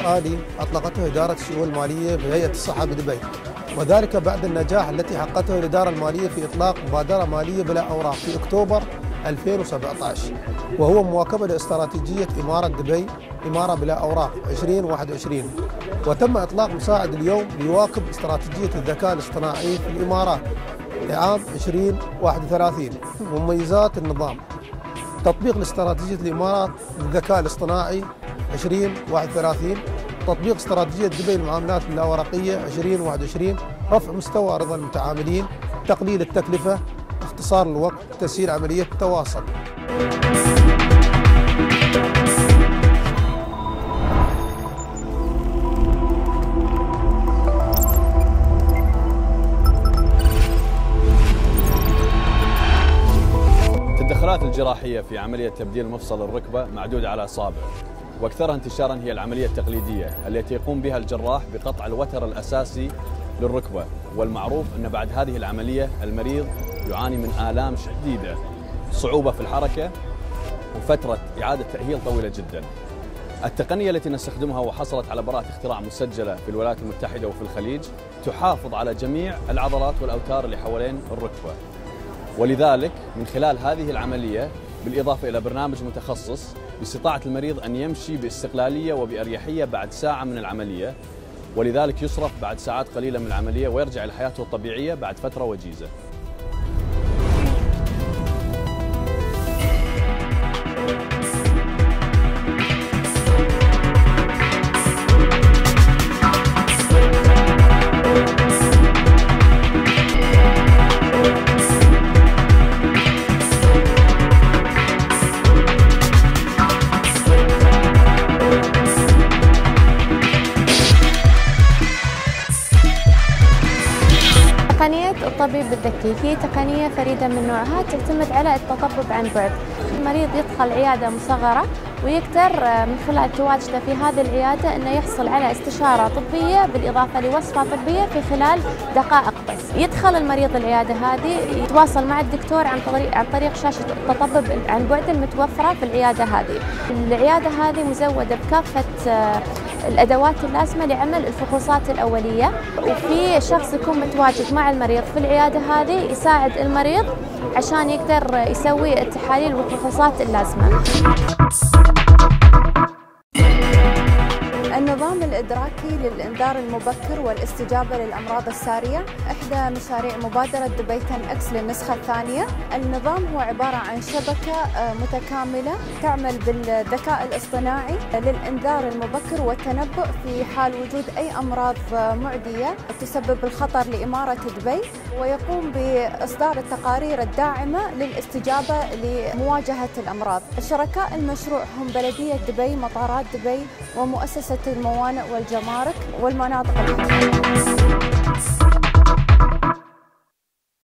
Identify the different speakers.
Speaker 1: آلي أطلقته إدارة الشؤون المالية بهيئة الصحة بدبي، وذلك بعد النجاح التي حققته الإدارة المالية في إطلاق مبادرة مالية بلا أوراق في أكتوبر 2017، وهو مواكبة لاستراتيجية إمارة دبي إمارة بلا أوراق 2021. وتم إطلاق مساعد اليوم ليواكب استراتيجية الذكاء الاصطناعي في الإمارات لعام 2031. مميزات النظام: تطبيق الاستراتيجية الإمارات للذكاء الاصطناعي 2031، تطبيق استراتيجية دبي للمعاملات اللاورقية 2021، رفع مستوى رضا المتعاملين، تقليل التكلفة، اختصار الوقت، تسهيل عملية التواصل.
Speaker 2: التدخلات الجراحية في عملية تبديل مفصل الركبة معدودة على أصابع، وأكثرها انتشارا هي العملية التقليدية التي يقوم بها الجراح بقطع الوتر الأساسي للركبة، والمعروف أن بعد هذه العملية المريض يعاني من آلام شديدة، صعوبة في الحركة، وفترة إعادة تأهيل طويلة جدا. التقنية التي نستخدمها وحصلت على براءة اختراع مسجلة في الولايات المتحدة وفي الخليج تحافظ على جميع العضلات والأوتار اللي حوالين الركبة، ولذلك من خلال هذه العملية بالإضافة إلى برنامج متخصص باستطاعة المريض أن يمشي باستقلالية وبأريحية بعد ساعة من العملية، ولذلك يصرف بعد ساعات قليلة من العملية ويرجع إلى حياته الطبيعية بعد فترة وجيزة.
Speaker 3: تقنية الطبيب الذكي هي تقنية فريدة من نوعها تعتمد على التطبب عن بعد. المريض يدخل عيادة مصغرة ويقدر من خلال تواجده في هذه العيادة أنه يحصل على استشارة طبية بالإضافة لوصفة طبية في خلال دقائق بس. يدخل المريض العيادة هذه يتواصل مع الدكتور عن طريق شاشة التطبب عن بعد المتوفرة في العيادة هذه. العيادة هذه مزودة بكافة الأدوات اللازمة لعمل الفحوصات الأولية، وفي شخص يكون متواجد مع المريض في العيادة هذه يساعد المريض عشان يقدر يسوي التحاليل والفحوصات اللازمة. النظام الإدراكي للإنذار المبكر والاستجابة للأمراض السارية إحدى مشاريع مبادرة دبي 10X للنسخة الثانية. النظام هو عبارة عن شبكة متكاملة تعمل بالذكاء الاصطناعي للإنذار المبكر والتنبؤ في حال وجود أي أمراض معدية تسبب الخطر لإمارة دبي، ويقوم بإصدار التقارير الداعمة للاستجابة لمواجهة الأمراض. شركاء المشروع هم بلدية دبي، مطارات دبي، ومؤسسة الموانئ والجمارك والمناطق الحرة.